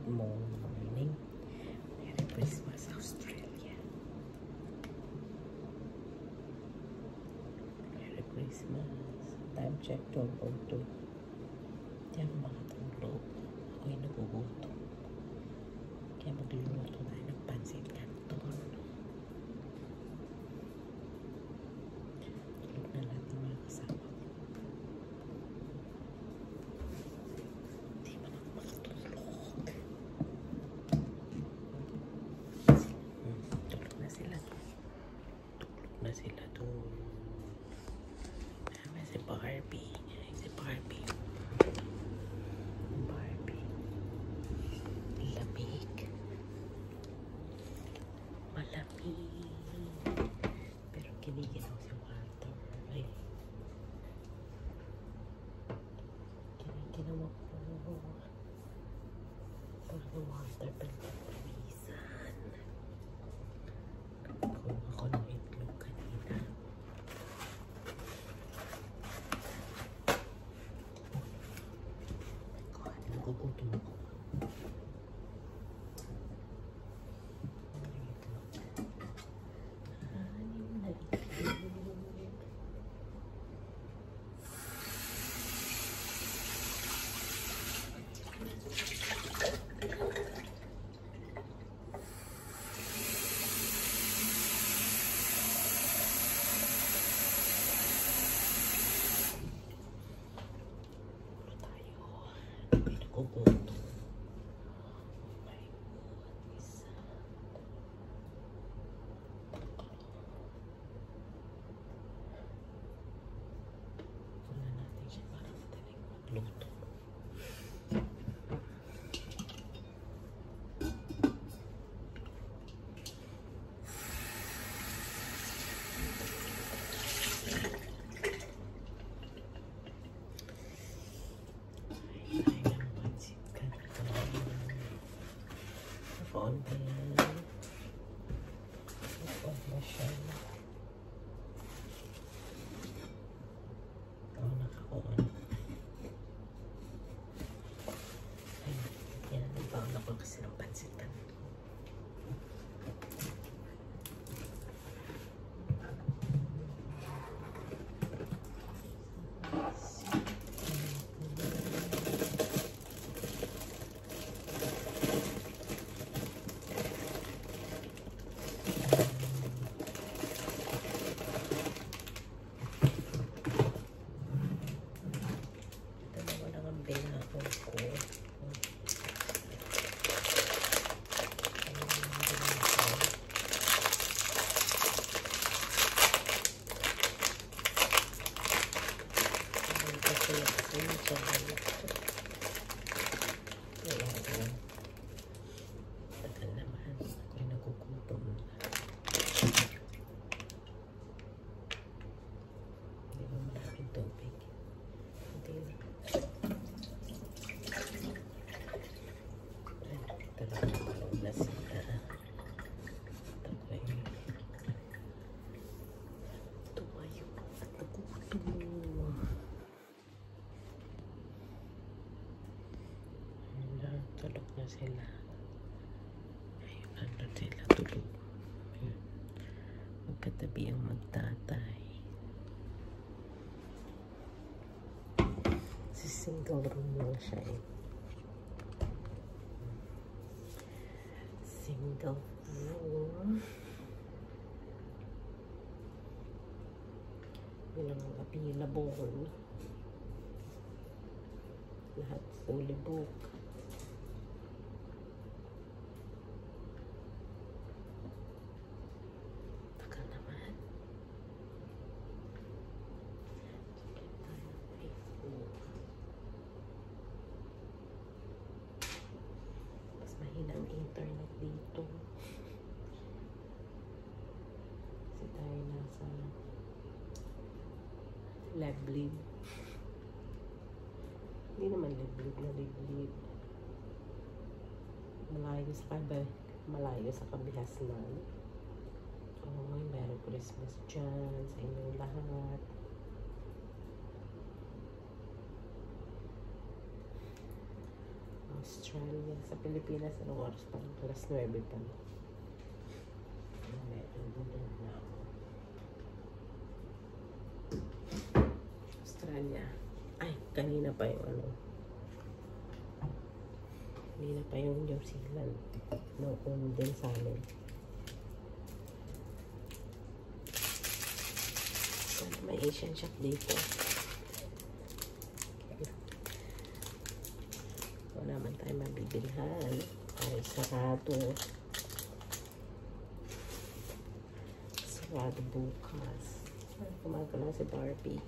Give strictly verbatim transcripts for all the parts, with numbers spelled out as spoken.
morning. Merry Christmas, Australia. Merry Christmas. Time check, twelve oh two. Hindi ako makatulog. Ako'y nagugutom. Kaya magluluto tayo ng pansit canton. Tulog na lahat ng mga kasama ko. Hindi man ako makatulog. Hmm, tulog na sila. Tulog na sila doon. May si Barbie. Si Barbie. Barbie. Lamig. Malamig. Pero kiniginaw si Walter. Ay. Kiniginaw ako. Pero si Walter pinagpapawisan. Kung ako ng itlog kanina. Nagugutom ako. Anim na itlog. Nagugutom. Oh my God. Isa. Wala natin siya para madaling magluto. On din. On na siya. Oo, naka-on. Ayun, yan. Nagbaon ako kasi ng pansitan. Tagal naman. Ako'y nagugutom na. Hindi ba maraming tubig? Hindi na. Talagang malong na sila. Ako'y tumayo at nagugutom. Tulog na sila. Ayun, ano sila tulog. Magkatabi ang magtatay. Si single room lang siya eh. Single room. Yun ang available. Lahat fully booked. Ang internet dito kasi tayo nasa liblib, hindi naman liblib na liblib, malayo sa kabe, malayo sa kabihasnan. Oh, Merry Christmas dyan sa inyong lahat. Australia. Sa Pilipinas, anong oras pa? Alas nuwebe pa. Medyo gulo na ako. Australia. Ay, kanina pa yung ano. Kanina pa yung New Zealand. Noon din sa amin. Sana may Asian shop dito. Wala naman tayo mabibilhan. Ay, sarado. Sarado bukas. Ay, kumagala si Barbie.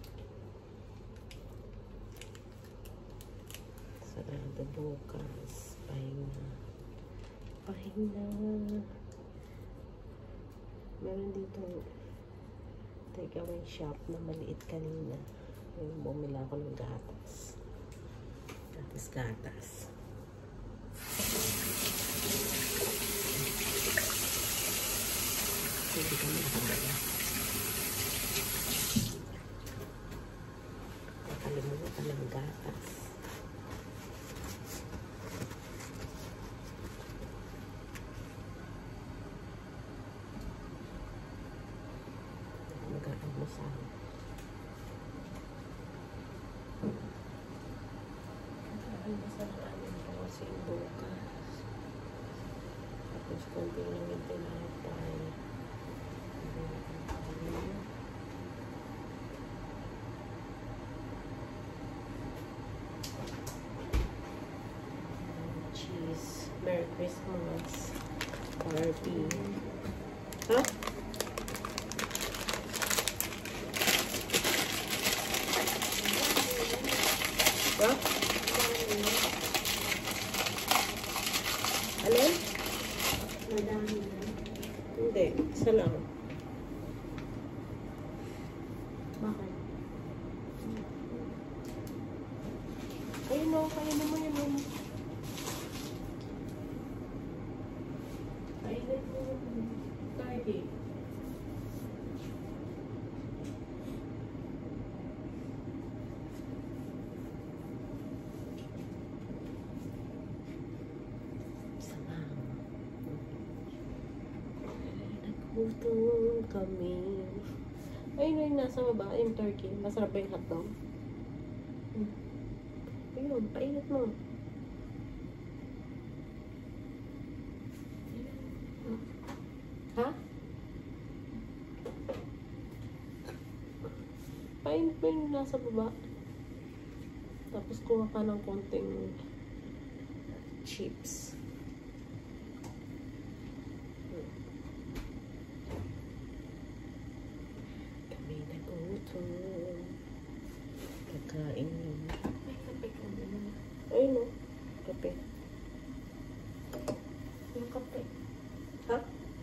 Sarado bukas. Pahinga. Pahinga. Meron dito takeaway shop na maliit kanina. Yung bumila ako ng gatas. Gatas, gatas. Hindi kami nakabala. Nakalimutan ng gatas. Mag-aamusan. Mag-aamusan namin kasi bukas. Tapos konti lang yung tinapay. Cheese. Merry Christmas. Barbie. Huh? Huh? Alin? Madami na. Hindi. Isa lang. Bakit? Ayun o. Kainin mo yun. Yun. Kainin mo yun. Cardi. Gutom kami. Ayun na yung nasa baba, yung turkey. Masarap ba yung hotdog? Hmm. Ayun, painit mo. Ha? Painit mo yung nasa baba. Tapos kuha ka ng konting chips. Kakain yun. May kape ka na. Ayun o. Kape. Yung kape. Ha?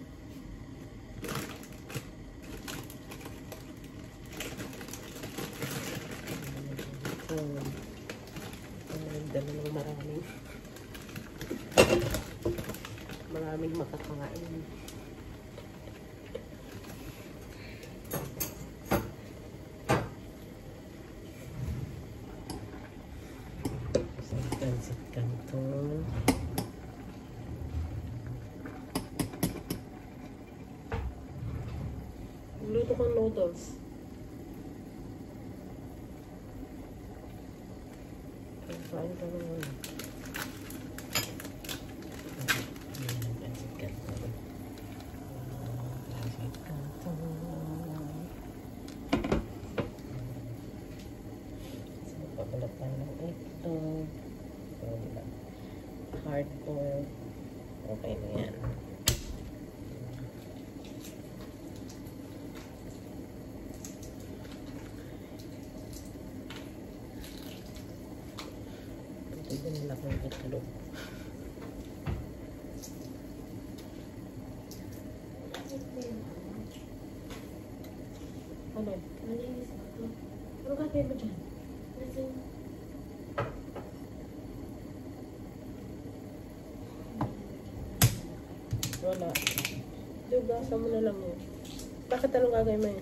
Um, uh, dala ng maraming maraming makakain. Pansit Canton. Luto kang noodles. Kain ka naman. Pansit Canton. Pansit Canton. So, papalat tayo ng itlog. Hard boil. Okay na yan. Pwede nila kong itlog. Ano? Malinis ako. Ano gagawin mo dyan? Kasi Wala. Dugasa mo na lang yun. Bakit anong gagawin mo yun?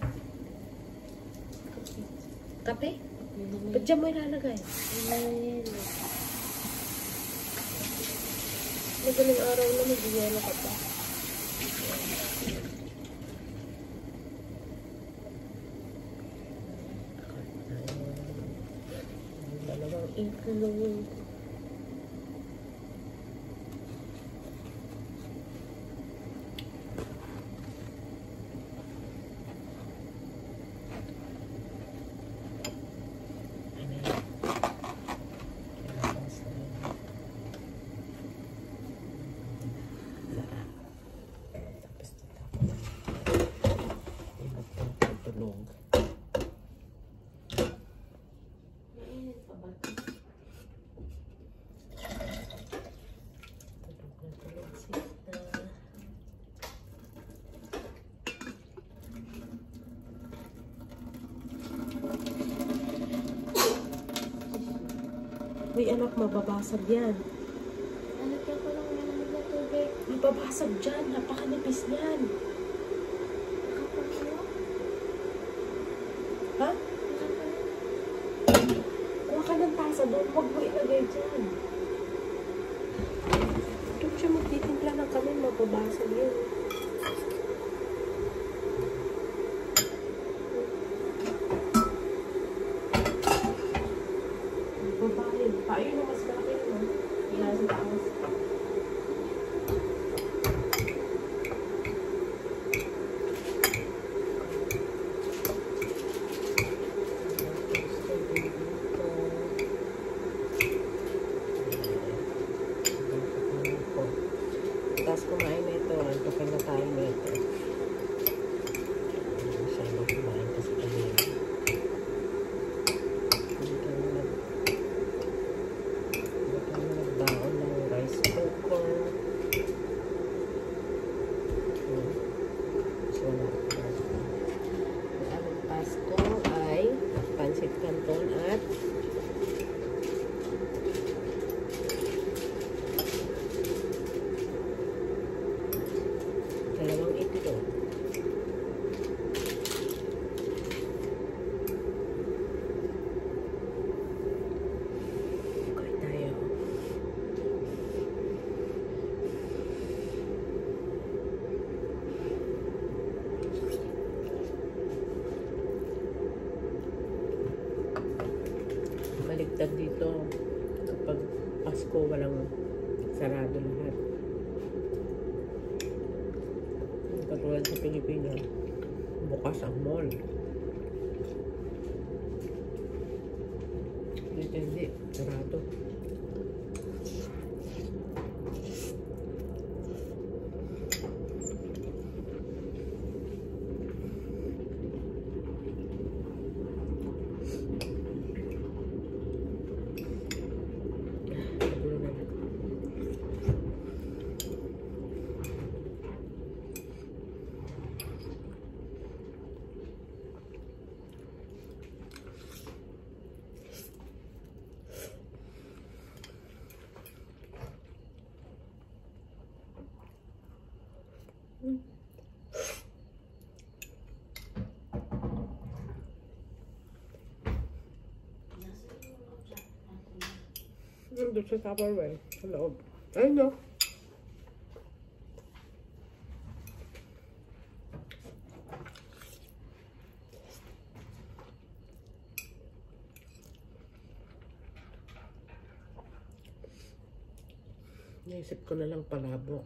Kape? Ba't dyan mo ilalagay? Malinis. Madaling araw na mag-yelo ka pa. Dalawang itlog. Mainit pa ba ito? Tulog na tulog sila. Uy anak, mababasag yan. Nalagyan ko lang yan ng tubig. Mababasag dyan, napakanipis yan. Nakapagsawa? Ha? Kuha ka ng tasa doon, huwag mo ilagay dyan. Doon siya magtitimpla ng kami, mababasag yun. Babae, paano na mas malaki naman? Yan sa taas. Tapos kumain na ito, antokin na tayo na ito. Siya na kumain kasi kami. Hindi kami nag... Hindi kami nagbaon ng rice cooker. Hmm. So, na. Ang aming pasto ay pancit canton at dalawang itlog. Okay tayo. Maligtad dito kapag Pasko walang sarado lahat. Katulad sa Pilipinas, bukas ang mall. Dito hindi, sarado. Nagulo na natin. Hmm. Nandun sa Tupperware, sa loob. Ayun no. Naisip ko na lang palabok.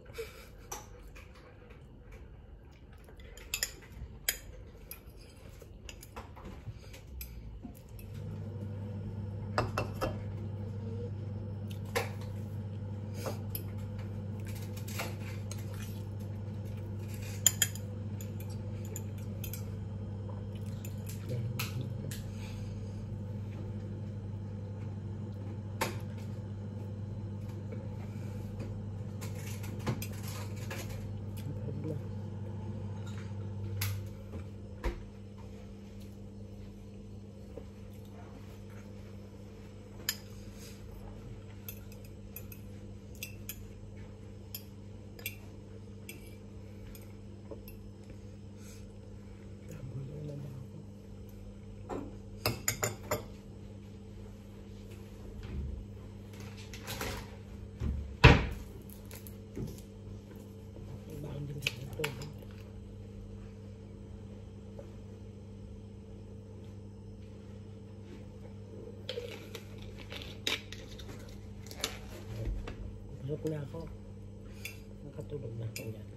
Tulog na ako. Nakatulog na ako yan.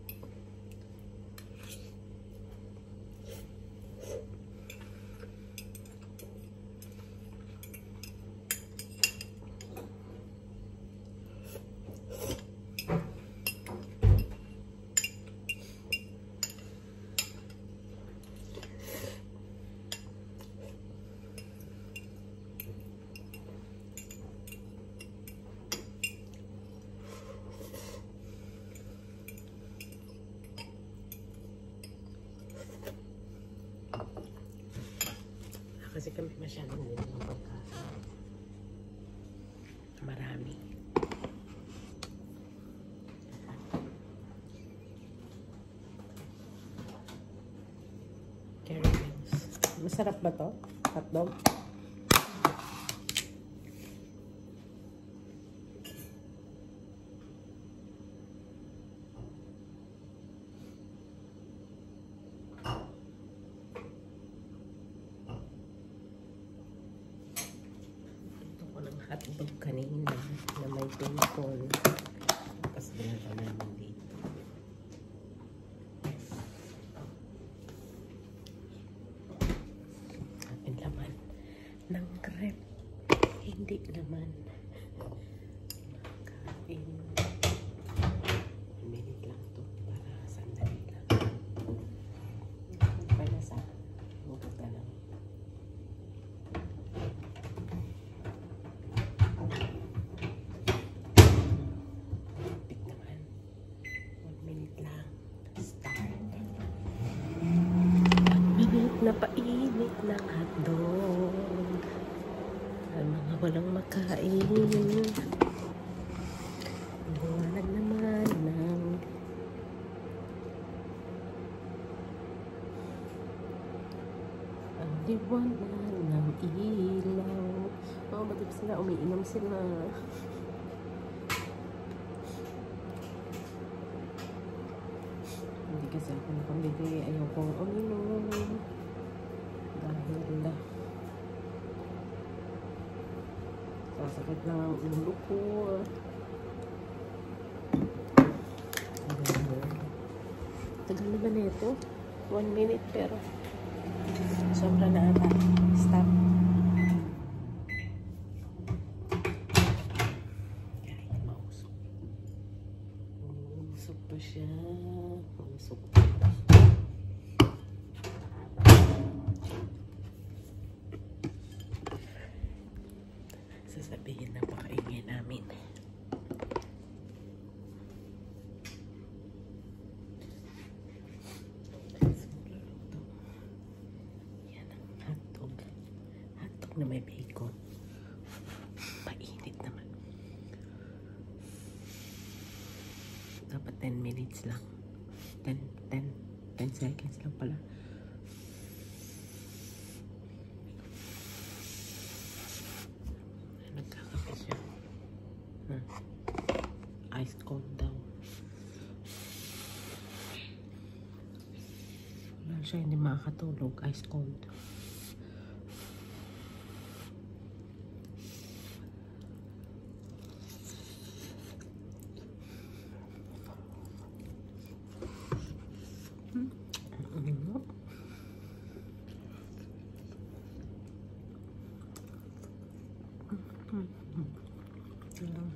Kasi kami masyadong din ng pagkain. Marami. Caramels. Masarap ba to? Hotdog? Hotdog kanina na may bacon. Tapos dinala namin dito. Ang laman ng crepe. Hindi laman. Kain. Minute lang to para sandali lang. Para sa huwag ka lang. Napainit ng hotdog ang mga walang makain. Liwanag naman ng ang liwanag ng ilaw. Oh, matip sila, umiinom sila. Hindi kasi ako nakambili, ayaw kong uminom. Dahil sasakit lang ang ulo ko. Tagal na ba na ito? One minute pero sobra na ata. Stop. Kahit mausok. Mausok pa siya. Mausok pa. Sasabihin na pakaingin namin. Yan ang hotdog. Hotdog na may bacon. Painit naman. Dapat ten minutes lang. ten, ten, ten seconds lang pala. Nagkakape siya. Hmm. Ice cold daw. Wala siya, hindi makakatulog. Ice cold. Hmm. Ano? Hmm. Hmm. Hmm.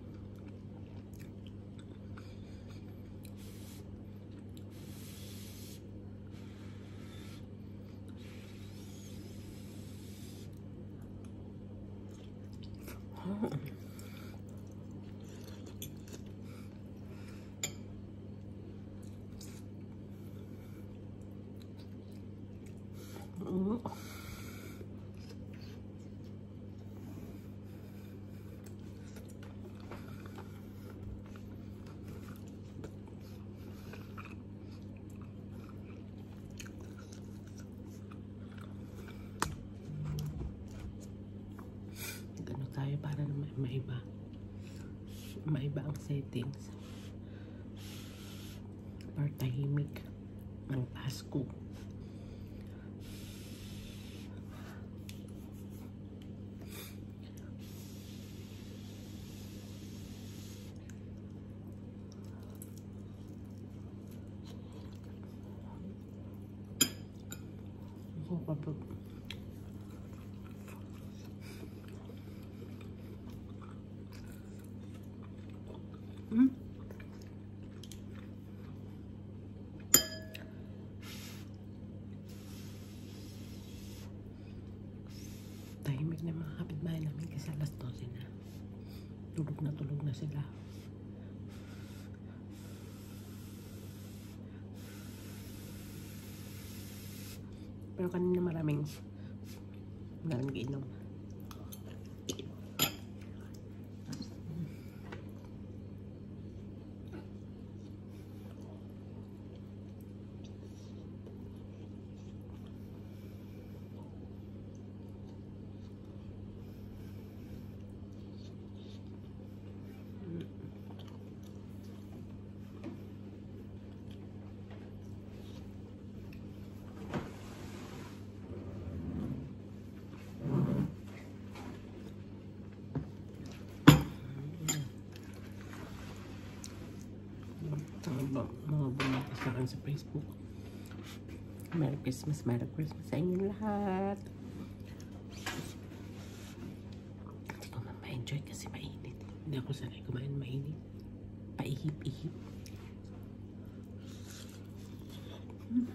Mm. Gano tayo para na ma maiba maiba ang settings para tahimik ang Pasko. Pablo. Hmm? Tahimik na mga kapitbahay namin kasi alas dose na. Tulog na tulog na sila. Pero kanina maraming maraming inom. Mga bumati sa akin sa Facebook. Merry Christmas, Merry Christmas sa inyo lahat. Hindi ko man ma-enjoy kasi mainit. Hindi ako sanay kumain mainit. Paihip-ihip. Hmm.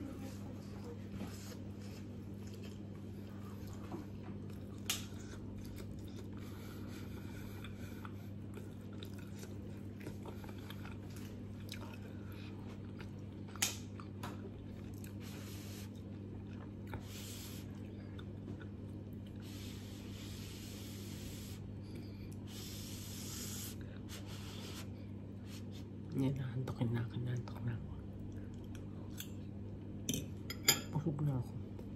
Yan, nahantokin na ako, nahantok na ako. Busog na ako.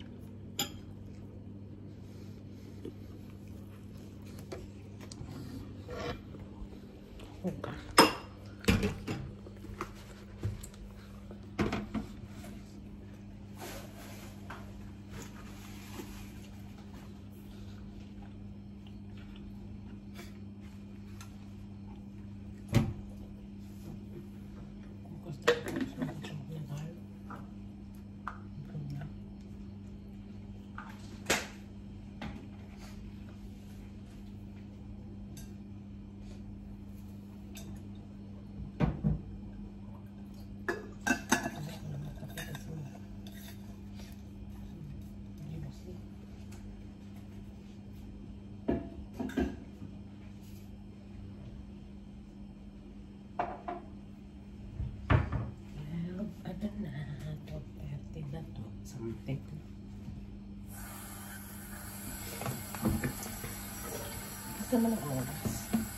Okay. Something. Gusto mo ng oras?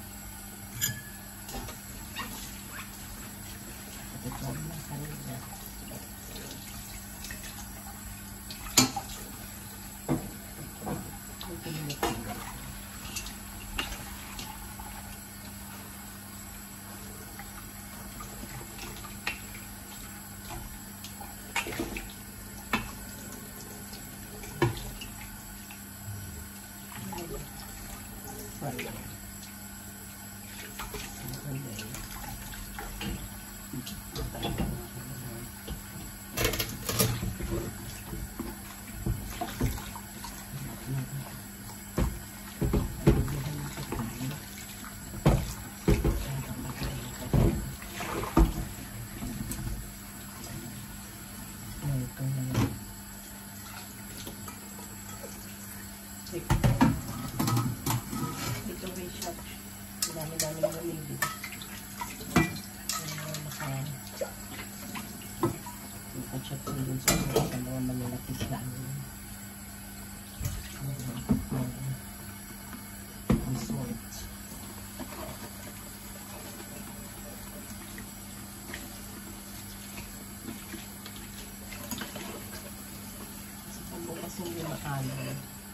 Ito mo na kanina. Ito mo na kanina. Dito may shop. Dami-dami na maybe. Naka-check ko din sa mga manilapis namin. Resort. Kasi pagbukas hindi makalo.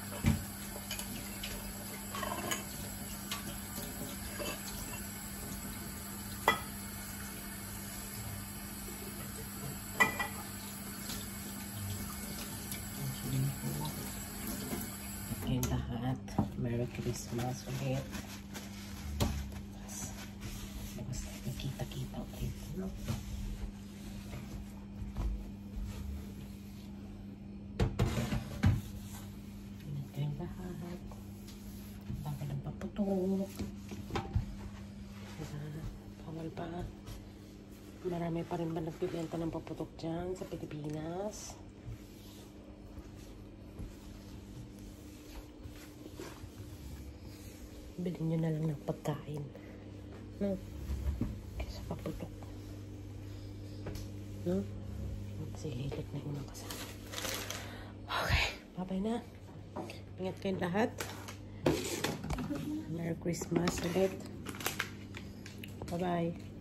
Kayong lahat, Merry Christmas ulit. Mas nakita-kita ulit, no? Oo. Diba? Bawal pa. Marami pa rin ba nagbibenta ng paputok dyan sa Pilipinas? Bilhin nyo na lang ng pagkain. No? Kaysa paputok. No? Sige, hilik na yung mga kasama. Okay. Bye-bye na. Ingat kayong lahat. Merry Christmas ulit. Bye-bye.